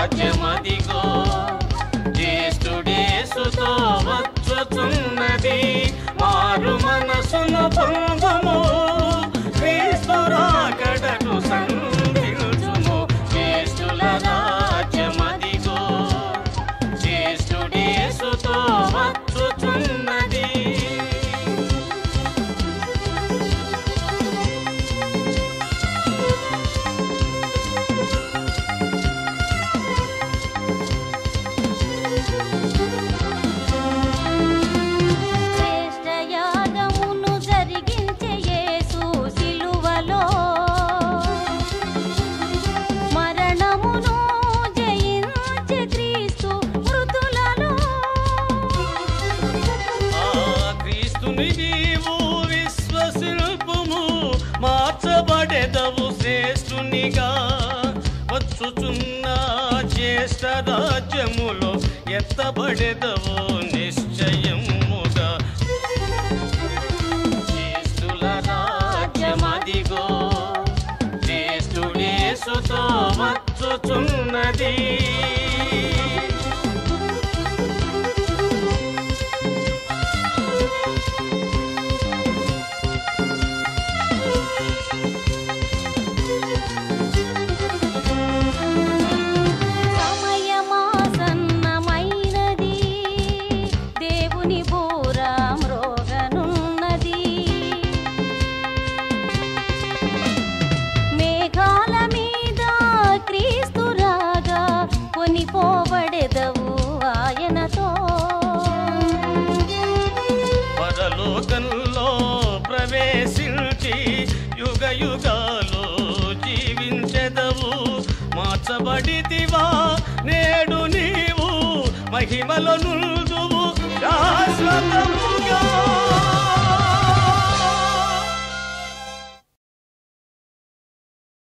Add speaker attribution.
Speaker 1: రాజ్యమదిగో జ్యేష్ఠుడేసుతో వచ్చుచున్నది మారు మనసును పొందుము క్రీస్తు రాకడను సంధించుము జ్యేష్ఠుల రాజ్యమదిగో జ్యేష్ఠుడేసుతో వచ్చుచున్నది నీవు విశ్వశిల్పము మార్చబడెదవు శ్రేష్ఠునిగా వచ్చుచున్న జ్యేష్ఠ రాజ్యములో ఎత్తబడెదవు నిశ్చయముగా జ్యేష్ఠుల రాజ్యమదిగో జ్యేష్ఠుడేసుతో వచ్చుచున్నది ఆయనతో పరలోకంలో ప్రవేశించి యుగ యుగాలు జీవించెదవు మార్చబడితివా నేడు నీవు మహిమలో నుండువు శాశ్వతముగా